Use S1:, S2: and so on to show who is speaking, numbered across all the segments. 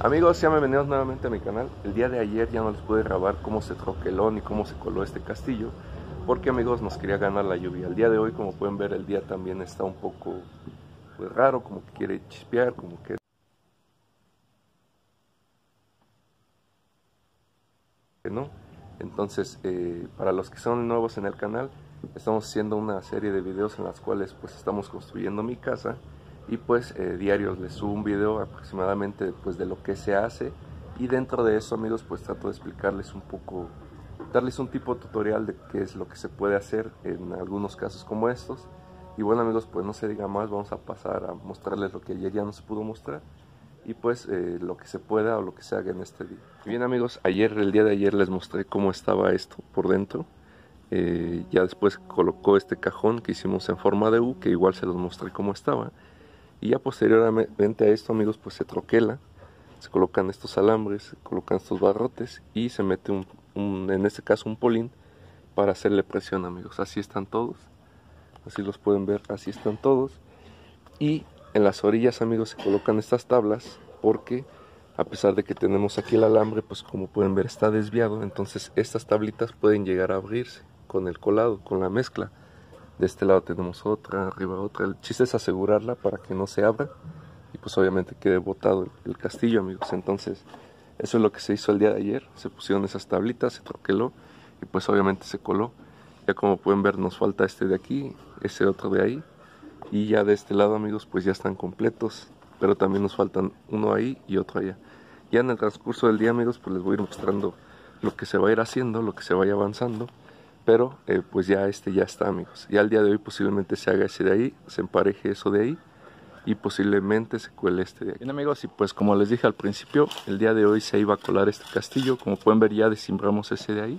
S1: Amigos, sean bienvenidos nuevamente a mi canal. El día de ayer ya no les pude grabar cómo se troqueló ni cómo se coló este castillo, porque amigos nos quería ganar la lluvia. El día de hoy, como pueden ver, el día también está un poco pues, raro, como que quiere chispear, como que no. Entonces, para los que son nuevos en el canal, estamos haciendo una serie de videos en las cuales pues estamos construyendo mi casa. Y pues diarios les subo un video aproximadamente pues de lo que se hace, y dentro de eso amigos pues trato de explicarles un poco, darles un tipo de tutorial de qué es lo que se puede hacer en algunos casos como estos. Y bueno amigos, pues no se diga más, vamos a pasar a mostrarles lo que ayer ya no se pudo mostrar y pues lo que se pueda o lo que se haga en este día. Bien amigos, el día de ayer les mostré cómo estaba esto por dentro. Ya después colocó este cajón que hicimos en forma de U, que igual se los mostré cómo estaba. Y ya posteriormente a esto amigos pues se troquela, se colocan estos alambres, se colocan estos barrotes y se mete en este caso un polín para hacerle presión amigos. Así están todos, así los pueden ver, así están todos. Y en las orillas amigos se colocan estas tablas porque a pesar de que tenemos aquí el alambre pues como pueden ver está desviado, entonces estas tablitas pueden llegar a abrirse con el colado, con la mezcla. De este lado tenemos otra, arriba otra. El chiste es asegurarla para que no se abra y pues obviamente quede botado el castillo amigos. Entonces eso es lo que se hizo el día de ayer. Se pusieron esas tablitas, se troqueló y pues obviamente se coló. Ya como pueden ver nos falta este de aquí, ese otro de ahí, y ya de este lado amigos pues ya están completos, pero también nos faltan uno ahí y otro allá. Ya en el transcurso del día amigos pues les voy a ir mostrando lo que se va a ir haciendo, lo que se vaya avanzando. Pero pues ya ya está amigos. Ya el día de hoy posiblemente se haga ese de ahí, se empareje eso de ahí y posiblemente se cuele este de aquí. Bien amigos, y pues como les dije al principio, el día de hoy se iba a colar este castillo. Como pueden ver ya desimbramos ese de ahí,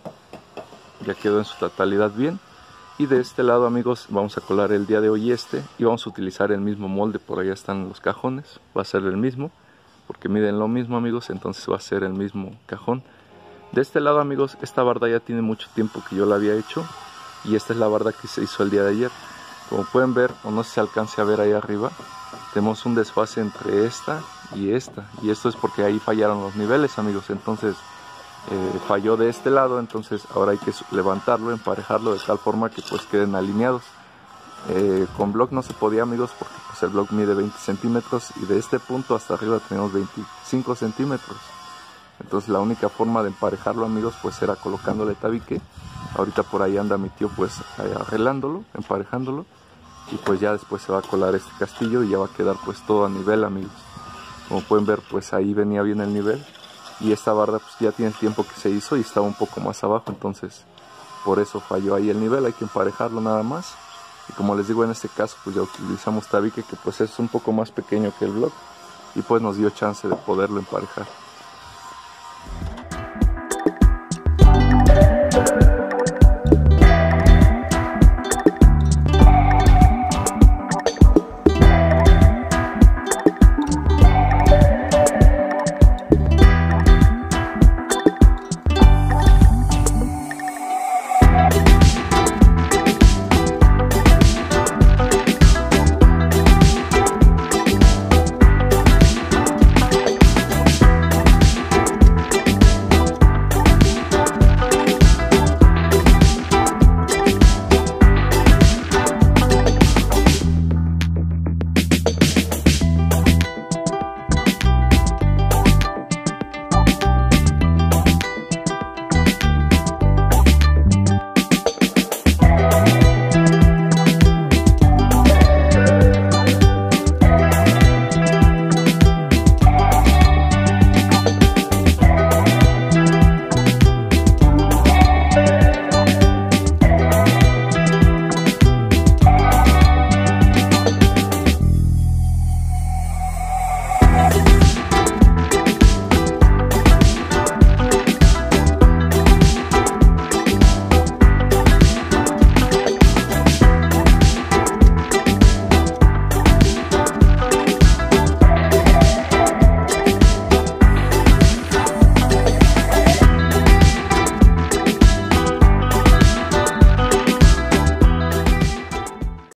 S1: ya quedó en su totalidad bien. Y de este lado amigos vamos a colar el día de hoy y vamos a utilizar el mismo molde. Por allá están los cajones, va a ser el mismo porque miden lo mismo amigos, entonces va a ser el mismo cajón. De este lado amigos, esta barda ya tiene mucho tiempo que yo la había hecho y esta es la barda que se hizo el día de ayer. Como pueden ver, o no sé si se alcance a ver ahí arriba, tenemos un desfase entre esta y esto es porque ahí fallaron los niveles amigos. Entonces falló de este lado, entonces ahora hay que levantarlo, emparejarlo de tal forma que pues queden alineados. Con block no se podía amigos porque pues el block mide 20 centímetros y de este punto hasta arriba tenemos 25 centímetros. Entonces la única forma de emparejarlo amigos pues era colocándole tabique. Ahorita por ahí anda mi tío pues arreglándolo, emparejándolo, y pues ya después se va a colar este castillo y ya va a quedar pues todo a nivel amigos. Como pueden ver pues ahí venía bien el nivel y esta barda pues ya tiene el tiempo que se hizo y estaba un poco más abajo, entonces por eso falló ahí el nivel. Hay que emparejarlo nada más y como les digo en este caso pues ya utilizamos tabique que pues es un poco más pequeño que el block y pues nos dio chance de poderlo emparejar.